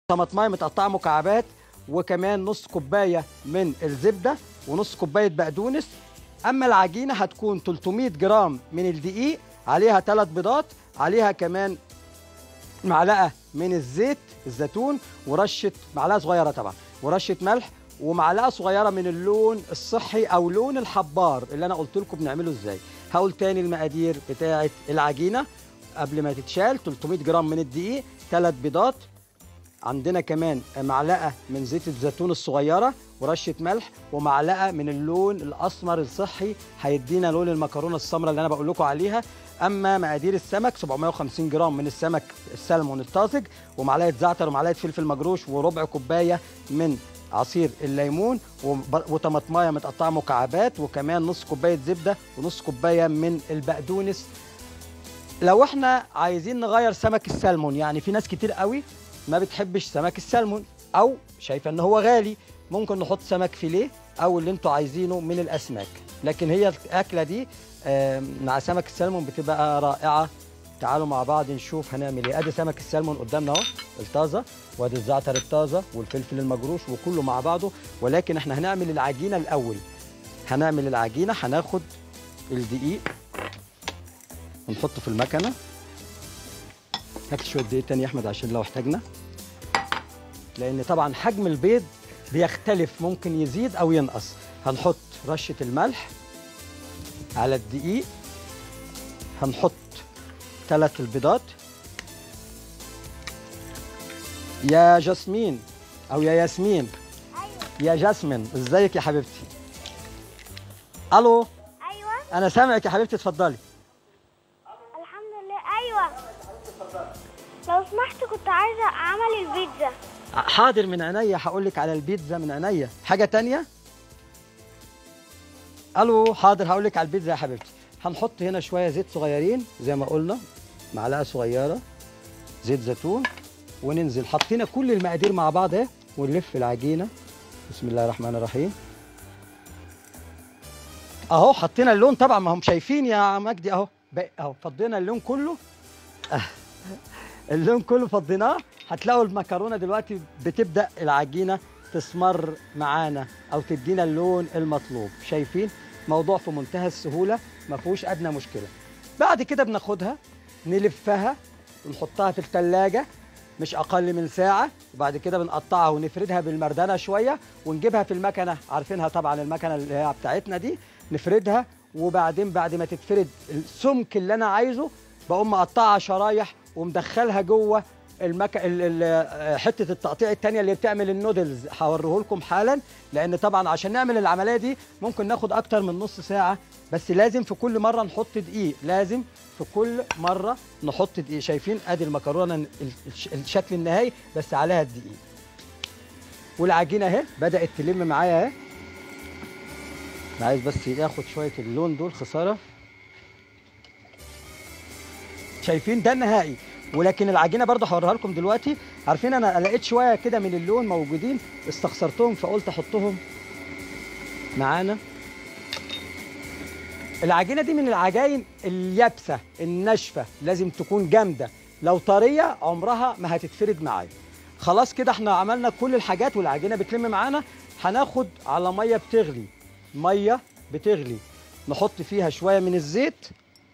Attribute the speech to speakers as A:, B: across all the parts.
A: طماطمايه متقطعه مكعبات، وكمان نص كوبايه من الزبده ونص كوبايه بقدونس. اما العجينه هتكون 300 جرام من الدقيق، عليها 3 بيضات، عليها كمان معلقه من الزيت الزيتون، ورشه معلقه صغيره طبعا، ورشه ملح، ومعلقه صغيره من اللون الصحي او لون الحبار اللي انا قلت لكم بنعمله ازاي. هقول تاني المقادير بتاعه العجينه قبل ما تتشال: 300 جرام من الدقيق، 3 بيضات، عندنا كمان معلقه من زيت الزيتون الصغيره، ورشه ملح، ومعلقه من اللون الاسمر الصحي هيدينا لون المكرونه السمراء اللي انا بقول لكم عليها. اما مقادير السمك: 750 جرام من السمك السلمون الطازج، ومعلقه زعتر، ومعلقه فلفل مجروش، وربع كوبايه من عصير الليمون، وطماطمايه متقطعه مكعبات، وكمان نص كوبايه زبده، ونص كوبايه من البقدونس. لو احنا عايزين نغير سمك السلمون، يعني في ناس كتير قوي ما بتحبش سمك السلمون او شايفه ان هو غالي، ممكن نحط سمك فيليه او اللي انتوا عايزينه من الاسماك، لكن هي الاكله دي مع سمك السلمون بتبقى رائعه. تعالوا مع بعض نشوف هنعمل ايه. ادي سمك السلمون قدامنا اهو الطازه، وادي الزعتر الطازه والفلفل المجروش وكله مع بعضه، ولكن احنا هنعمل العجينه الاول. هنعمل العجينه، هناخد الدقيق ونحطه في المكنه. هات شويه دقيق تاني يا احمد عشان لو احتاجنا، لان طبعا حجم البيض بيختلف، ممكن يزيد او ينقص. هنحط رشه الملح على الدقيق، هنحط 3 البيضات. يا جاسمين او يا ياسمين.
B: ايوه
A: يا جاسمين، ازيك يا حبيبتي؟ الو.
B: ايوه
A: انا سامعك يا حبيبتي، اتفضلي.
B: الحمد لله. ايوه لو سمحت كنت عايزه اعمل البيتزا.
A: حاضر من عينيا، هقول لك على البيتزا من عينيا. حاجه تانية؟ الو. حاضر هقول لك على البيتزا يا حبيبتي. هنحط هنا شويه زيت صغيرين زي ما قلنا، معلقه صغيره زيت زيتون، وننزل حطينا كل المقادير مع بعض اهي، ونلف العجينه. بسم الله الرحمن الرحيم. اهو حطينا اللون طبعا، ما هم شايفين يا مجدي اهو، اهو فضينا اللون كله. اللون كله فضيناه. هتلاقوا المكرونه دلوقتي بتبدا العجينه تسمر معانا او تدينا اللون المطلوب. شايفين؟ موضوع في منتهى السهوله، ما فيهوش ادنى مشكله. بعد كده بناخدها نلفها ونحطها في الثلاجه مش اقل من ساعه، وبعد كده بنقطعها ونفردها بالمردانه شويه، ونجيبها في المكنه، عارفينها طبعا المكنه اللي هي بتاعتنا دي، نفردها. وبعدين بعد ما تتفرد السمك اللي انا عايزه، بقوم مقطعها شرايح ومدخلها جوه حته التقطيع الثانيه اللي بتعمل النودلز. هوريه لكم حالا، لان طبعا عشان نعمل العمليه دي ممكن ناخد اكتر من نص ساعه، بس لازم في كل مره نحط دقيق، لازم في كل مره نحط دقيق. شايفين؟ ادي المكرونه الشكل النهائي بس عليها الدقيق. والعجينه اهي بدات تلم معايا اهي. انا عايز بس ياخد شويه اللون دول، خساره. شايفين؟ ده النهائي. ولكن العجينه برضه هوريها لكم دلوقتي. عارفين انا لقيت شويه كده من اللون موجودين استخسرتهم، فقلت احطهم معانا. العجينه دي من العجاين اليابسه الناشفه، لازم تكون جامده، لو طريه عمرها ما هتتفرد معايا. خلاص كده احنا عملنا كل الحاجات والعجينه بتلم معانا. هناخد على ميه بتغلي، ميه بتغلي نحط فيها شويه من الزيت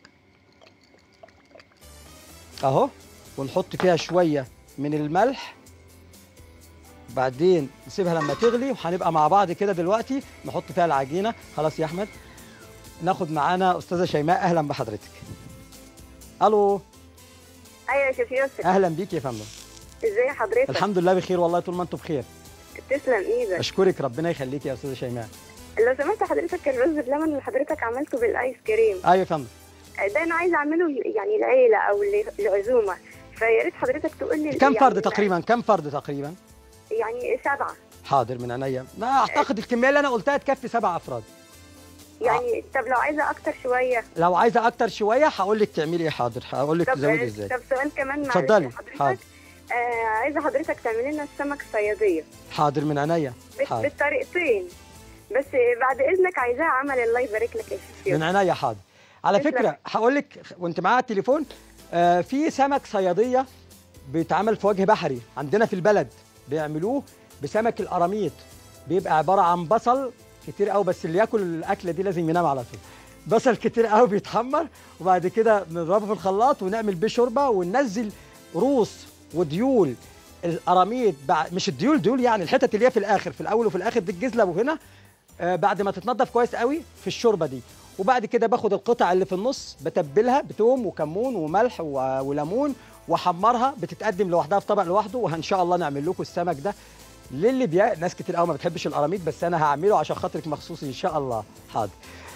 A: اهو، ونحط فيها شويه من الملح، بعدين نسيبها لما تغلي، وهنبقى مع بعض كده دلوقتي نحط فيها العجينه. خلاص يا احمد. ناخد معانا استاذه شيماء، اهلا بحضرتك. الو.
C: ايوه يا شيخ يوسف.
A: اهلا بيك يا فندم.
C: ازي حضرتك؟
A: الحمد لله بخير والله، طول ما انتم بخير.
C: تسلم ايدك.
A: اشكرك، ربنا يخليك يا استاذه شيماء.
C: لو سمحت حضرتك، الرز بلبن اللي حضرتك عملته بالايس كريم،
A: ايوه يا فندم.
C: ده انا عايزه اعمله يعني العيله او العزومه، فيا ريت حضرتك تقول لي
A: كم
C: يعني
A: فرد تقريبا؟ كم فرد تقريبا؟
C: يعني 7.
A: حاضر من عينيا. لا اعتقد الكميه اللي انا قلتها تكفي 7 افراد.
C: يعني طب لو عايزه اكتر شويه؟
A: لو عايزه اكتر شويه هقول لك تعملي ايه. حاضر هقول لك تزودي ازاي.
C: طب سؤال كمان معلش
A: اتفضلي. حاضر.
C: عايزه حضرتك تعملي لنا السمك صياديه.
A: حاضر من عينيا. حاضر
C: بالطريقتين، بس بعد اذنك عايزاها عمل الله يبارك لك يا شيخ.
A: من عينيا. حاضر. على فكره هقول لك وانت معايا التليفون، في سمك صياديه بيتعمل في وجه بحري عندنا في البلد، بيعملوه بسمك القراميط، بيبقى عباره عن بصل كتير قوي، بس اللي ياكل الاكله دي لازم ينام على طول. بصل كتير قوي بيتحمر، وبعد كده بنضربه في الخلاط ونعمل بيه شوربه، وننزل روس وديول القراميط، مش الديول، ديول يعني الحتت اللي هي في الاخر، في الاول وفي الاخر دي الجزله، وهنا بعد ما تتنضف كويس قوي في الشوربه دي. وبعد كده باخد القطع اللي في النص بتبلها بتوم وكمون وملح وليمون واحمرها، بتتقدم لوحدها في طبق لوحده. وان شاء الله نعمل لكم السمك ده للي ناس كتير قوي ما بتحبش القراميط، بس انا هعمله عشان خاطرك مخصوص ان شاء الله. حاضر.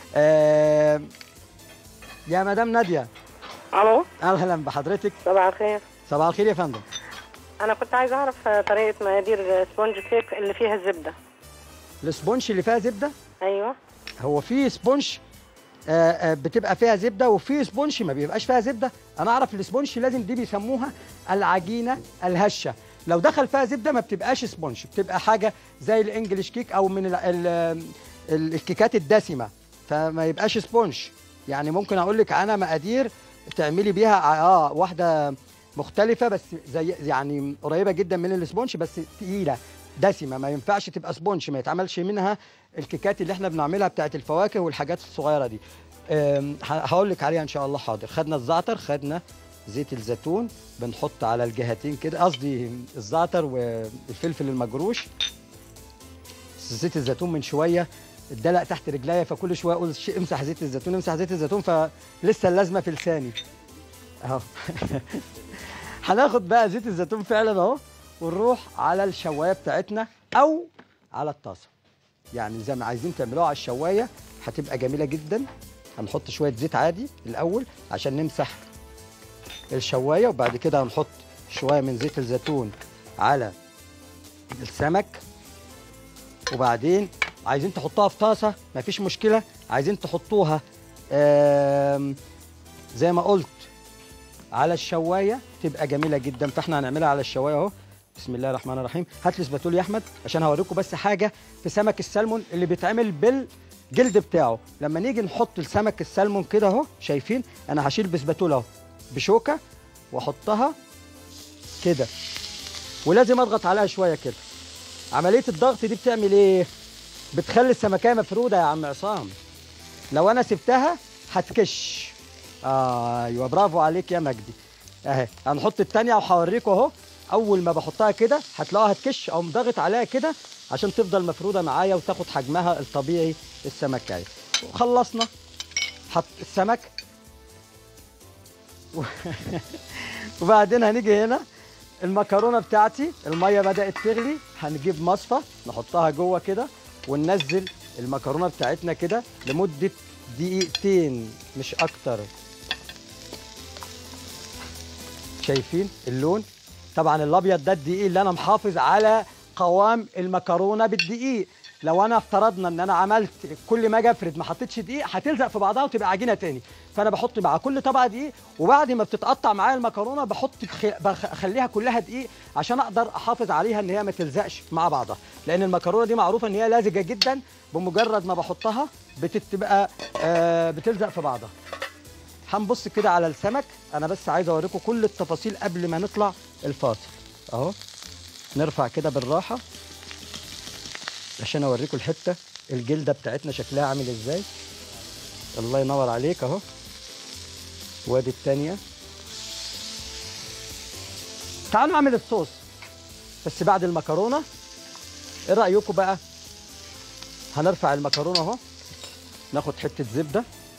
A: يا مدام ناديه.
D: الو.
A: اهلا بحضرتك.
D: صباح الخير.
A: صباح الخير يا فندم.
D: انا كنت عايز اعرف طريقه مقادير سبونج كيك اللي فيها الزبده.
A: السبونج اللي فيها زبده؟
D: ايوه.
A: هو في سبونج بتبقى فيها زبده، وفي سبونج ما بيبقاش فيها زبده. انا اعرف السبونج لازم دي بيسموها العجينه الهشه، لو دخل فيها زبده ما بتبقاش سبونج، بتبقى حاجه زي الانجليش كيك او من الكيكات الدسمه، فما يبقاش سبونج. يعني ممكن اقول لك انا مقادير تعملي بيها واحده مختلفه، بس زي يعني قريبه جدا من السبونج، بس تقيله دسمه، ما ينفعش تبقى سبونج، ما يتعملش منها الكيكات اللي احنا بنعملها بتاعت الفواكه والحاجات الصغيره دي. هقول لك عليها ان شاء الله. حاضر. خدنا الزعتر، خدنا زيت الزيتون، بنحط على الجهتين كده، قصدي الزعتر والفلفل المجروش. زيت الزيتون من شويه اتدلق تحت رجليا، فكل شويه اقول امسح زيت الزيتون، امسح زيت الزيتون، فلسه اللازمه في لساني اهو. هناخد بقى زيت الزيتون فعلا اهو، ونروح على الشوايه بتاعتنا او على الطاسه، يعني زي ما عايزين تعملوها على الشوايه هتبقى جميله جدا. هنحط شويه زيت عادي الاول عشان نمسح الشوايه، وبعد كده هنحط شويه من زيت الزيتون على السمك، وبعدين عايزين تحطوها في طاسه مفيش مشكله، عايزين تحطوها زي ما قلت على الشوايه تبقى جميله جدا. فاحنا هنعملها على الشوايه اهو. بسم الله الرحمن الرحيم. هات لي سباتول يا احمد عشان هوريكم بس حاجه في سمك السلمون اللي بيتعمل بالجلد بتاعه. لما نيجي نحط السمك السلمون كده اهو، شايفين انا هشيل بسباتول اهو بشوكه واحطها كده، ولازم اضغط عليها شويه كده. عمليه الضغط دي بتعمل ايه؟ بتخلي السمكيه مفروده يا عم عصام، لو انا سبتها هتكش. ايوه برافو عليك يا مجدي. اهي هنحط الثانيه وهوريكم اهو. اول ما بحطها كده هتلاقوها هتكش، او ضاغط عليها كده عشان تفضل مفروده معايا وتاخد حجمها الطبيعي السمكايه. وخلصنا حط السمك وبعدين هنيجي هنا المكرونه بتاعتي، الميه بدات تغلي، هنجيب مصفى نحطها جوه كده وننزل المكرونه بتاعتنا كده لمده دقيقتين مش اكتر. شايفين اللون؟ طبعا الابيض ده الدقيق اللي انا محافظ على قوام المكرونه بالدقيق. لو انا افترضنا ان انا عملت كل ما اجي افرد ما حطيتش دقيق هتلزق في بعضها وتبقى عجينه تاني، فانا بحط مع كل طبقه دقيق، وبعد ما بتتقطع معايا المكرونه بخليها كلها دقيق عشان اقدر احافظ عليها ان هي ما تلزقش مع بعضها، لان المكرونه دي معروفه ان هي لازجه جدا، بمجرد ما بحطها بتبقى بتلزق في بعضها. هنبص كده على السمك، انا بس عايز اوريكم كل التفاصيل قبل ما نطلع الفاصل اهو. نرفع كده بالراحه عشان اوريكم الحته الجلده بتاعتنا شكلها عامل ازاي. الله ينور عليك اهو. وادي الثانيه. تعالوا نعمل الصوص بس بعد المكرونه. ايه رايكم بقى؟ هنرفع المكرونه اهو، ناخد حته زبده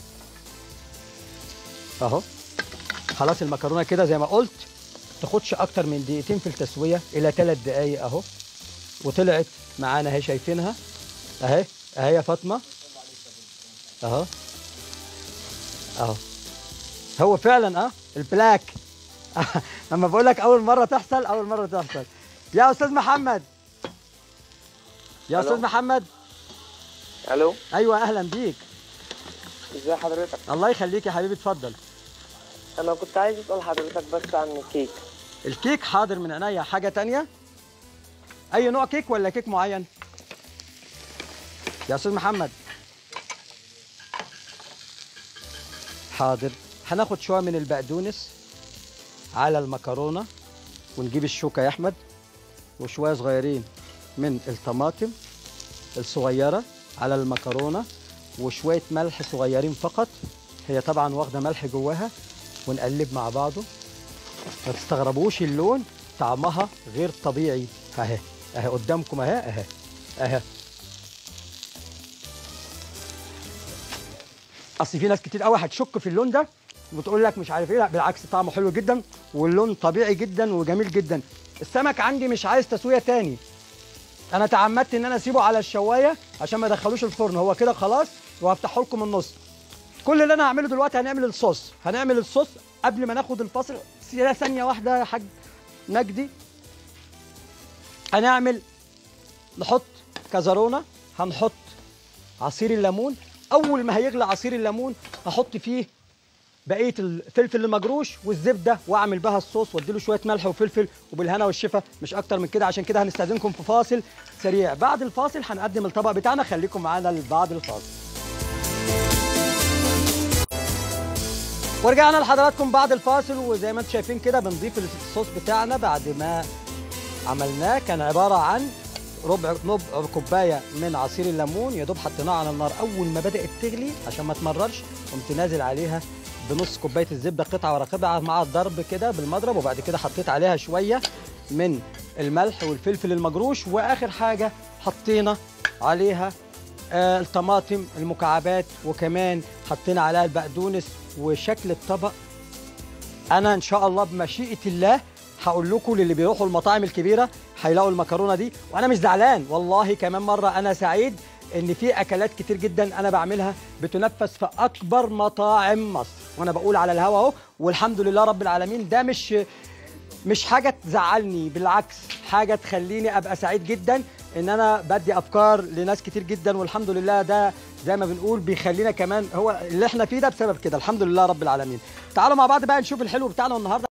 A: اهو. خلاص المكرونه كده زي ما قلت تاخدش اكتر من دقيقتين في التسويه الى 3 دقايق اهو، وطلعت معانا اهي، شايفينها اهي اهي يا فاطمه اهو اهو. هو فعلا البلاك. لما بقول لك اول مره تحصل، اول مره تحصل. يا استاذ محمد، يا استاذ محمد.
E: الو.
A: ايوه اهلا بيك.
E: ازي حضرتك؟
A: الله يخليك يا حبيبي، اتفضل.
E: انا كنت عايز اسال حضرتك بس عن الكيك.
A: الكيك حاضر من عينيا. حاجه تانية؟ اي نوع كيك ولا كيك معين يا استاذ محمد؟ حاضر. هناخد شويه من البقدونس على المكرونه ونجيب الشوكه يا احمد، وشويه صغيرين من الطماطم الصغيره على المكرونه، وشويه ملح صغيرين فقط، هي طبعا واخده ملح جواها، ونقلب مع بعضه. ما تستغربوش اللون، طعمها غير طبيعي. اهي اهي قدامكم اهي اهي اهي. اصل في ناس كتير قوي هتشك في اللون ده وتقول لك مش عارف ايه، لا بالعكس طعمه حلو جدا واللون طبيعي جدا وجميل جدا. السمك عندي مش عايز تسويه تاني، انا تعمدت ان انا اسيبه على الشوايه عشان ما ادخلوش الفرن، هو كده خلاص. وهفتحه لكم النص. كل اللي انا هعمله دلوقتي هنعمل الصوص قبل ما ناخد الفاصل. ثانيه واحده يا حاج مجدي. نحط كزرونه، هنحط عصير الليمون. اول ما هيغلي عصير الليمون هحط فيه بقيه الفلفل المجروش والزبده، واعمل بها الصوص واديله شويه ملح وفلفل، وبالهنا والشفا، مش اكتر من كده. عشان كده هنستاذنكم في فاصل سريع، بعد الفاصل هنقدم الطبق بتاعنا. خليكم معانا بعد الفاصل. ورجعنا لحضراتكم بعد الفاصل، وزي ما انتم شايفين كده بنضيف الصوص بتاعنا بعد ما عملناه. كان عباره عن ربع كوبايه من عصير الليمون، يا دوب حطيناه على النار. اول ما بدات تغلي عشان ما تمررش قمت نازل عليها بنص كوبايه الزبده قطعه ورا قطعه مع الضرب كده بالمضرب، وبعد كده حطيت عليها شويه من الملح والفلفل المجروش، واخر حاجه حطينا عليها الطماطم المكعبات، وكمان حطينا عليها البقدونس. وشكل الطبق انا ان شاء الله بمشيئه الله هقول لكم، للي بيروحوا المطاعم الكبيره هيلاقوا المكرونه دي. وانا مش زعلان والله، كمان مره انا سعيد ان في اكلات كتير جدا انا بعملها بتنفذ في اكبر مطاعم مصر، وانا بقول على الهوا اهو، والحمد لله رب العالمين. ده مش حاجه تزعلني، بالعكس حاجه تخليني ابقى سعيد جدا ان انا بدي افكار لناس كتير جدا، والحمد لله ده زي ما بنقول بيخلينا كمان، هو اللي احنا فيه ده بسبب كده، الحمد لله رب العالمين. تعالوا مع بعض بقى نشوف الحلو بتاعنا النهارده.